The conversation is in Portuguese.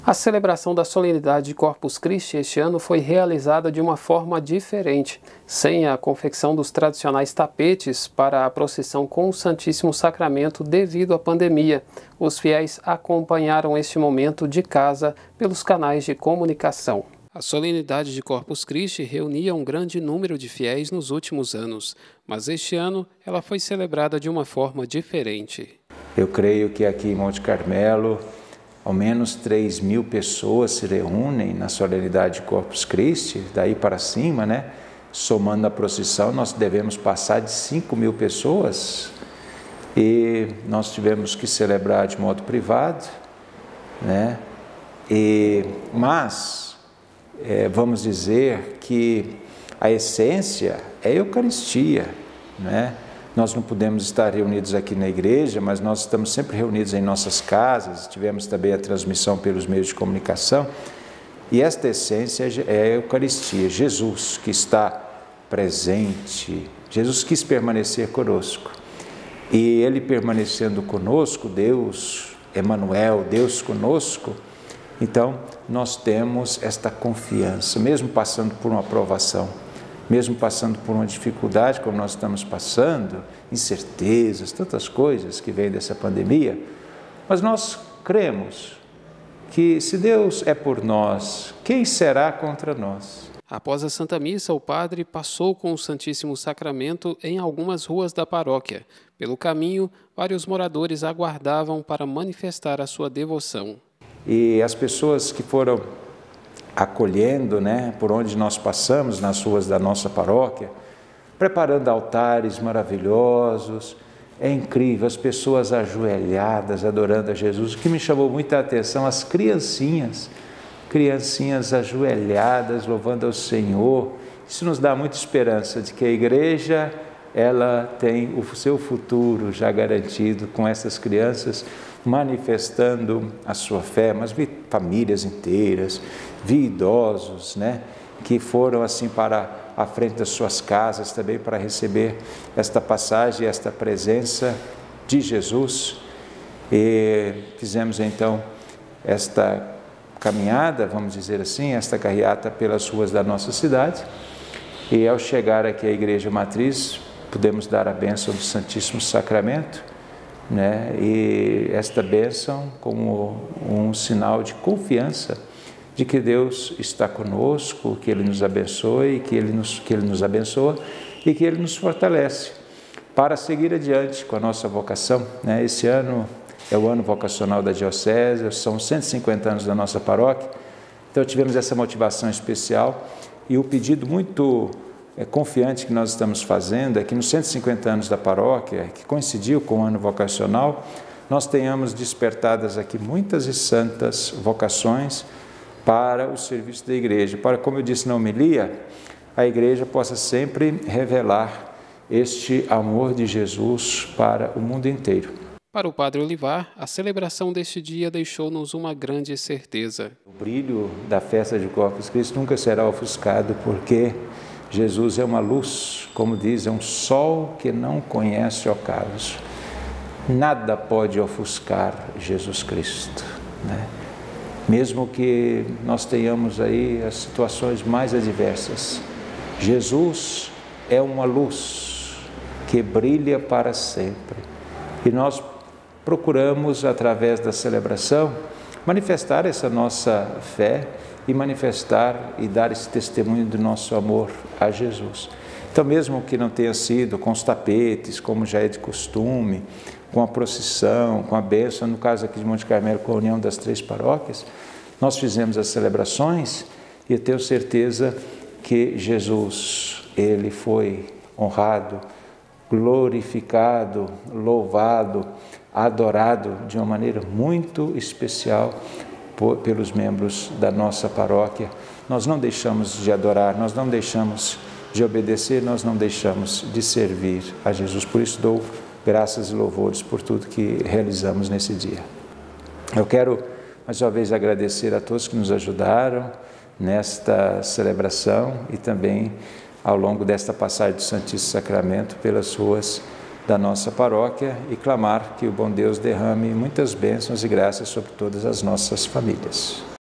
A celebração da solenidade de Corpus Christi este ano foi realizada de uma forma diferente, sem a confecção dos tradicionais tapetes para a procissão com o Santíssimo Sacramento devido à pandemia. Os fiéis acompanharam este momento de casa pelos canais de comunicação. A solenidade de Corpus Christi reunia um grande número de fiéis nos últimos anos, mas este ano ela foi celebrada de uma forma diferente. Eu creio que aqui em Monte Carmelo, ao menos 3.000 pessoas se reúnem na solenidade de Corpus Christi, daí para cima, né? Somando a procissão, nós devemos passar de 5.000 pessoas e nós tivemos que celebrar de modo privado, né? Mas vamos dizer que a essência é a Eucaristia, né? Nós não podemos estar reunidos aqui na igreja, mas nós estamos sempre reunidos em nossas casas, tivemos também a transmissão pelos meios de comunicação, e esta essência é a Eucaristia, Jesus que está presente, Jesus quis permanecer conosco, e Ele permanecendo conosco, Deus, Emmanuel, Deus conosco, então nós temos esta confiança, mesmo passando por uma provação, mesmo passando por uma dificuldade como nós estamos passando, incertezas, tantas coisas que vêm dessa pandemia, mas nós cremos que se Deus é por nós, quem será contra nós? Após a Santa Missa, o padre passou com o Santíssimo Sacramento em algumas ruas da paróquia. Pelo caminho, vários moradores aguardavam para manifestar a sua devoção. E as pessoas que foram acolhendo, né, por onde nós passamos, nas ruas da nossa paróquia, preparando altares maravilhosos, é incrível, as pessoas ajoelhadas, adorando a Jesus. O que me chamou muita atenção, as criancinhas ajoelhadas, louvando ao Senhor. Isso nos dá muita esperança de que a igreja, ela tem o seu futuro já garantido com essas crianças, manifestando a sua fé, mas vi famílias inteiras, vi idosos, né, que foram assim para a frente das suas casas também para receber esta passagem, esta presença de Jesus. E fizemos então esta caminhada, vamos dizer assim, esta carreata pelas ruas da nossa cidade, e ao chegar aqui à Igreja Matriz, pudemos dar a bênção do Santíssimo Sacramento, né? E esta bênção como um sinal de confiança de que Deus está conosco, que Ele nos abençoe, que Ele nos abençoa e que Ele nos fortalece para seguir adiante com a nossa vocação, né? Esse ano é o ano vocacional da Diocese, são 150 anos da nossa paróquia, então tivemos essa motivação especial e o pedido muito confiante que nós estamos fazendo é que nos 150 anos da paróquia, que coincidiu com o ano vocacional, nós tenhamos despertadas aqui muitas e santas vocações para o serviço da igreja, para, como eu disse na homilia, a igreja possa sempre revelar este amor de Jesus para o mundo inteiro. Para o Padre Olivar, a celebração deste dia deixou-nos uma grande certeza. O brilho da festa de Corpus Christi nunca será ofuscado, porque Jesus é uma luz, como diz, é um sol que não conhece ocaso. Nada pode ofuscar Jesus Cristo, né? Mesmo que nós tenhamos aí as situações mais adversas, Jesus é uma luz que brilha para sempre. E nós procuramos, através da celebração, manifestar essa nossa fé e manifestar e dar esse testemunho do nosso amor a Jesus. Então, mesmo que não tenha sido com os tapetes, como já é de costume, com a procissão, com a bênção, no caso aqui de Monte Carmelo, com a união das 3 paróquias, nós fizemos as celebrações e eu tenho certeza que Jesus, Ele foi honrado, glorificado, louvado, adorado de uma maneira muito especial pelos membros da nossa paróquia. Nós não deixamos de adorar, nós não deixamos de obedecer, nós não deixamos de servir a Jesus. Por isso dou graças e louvores por tudo que realizamos nesse dia. Eu quero mais uma vez agradecer a todos que nos ajudaram nesta celebração e também ao longo desta passagem do Santíssimo Sacramento pelas ruas da nossa paróquia e clamar que o bom Deus derrame muitas bênçãos e graças sobre todas as nossas famílias.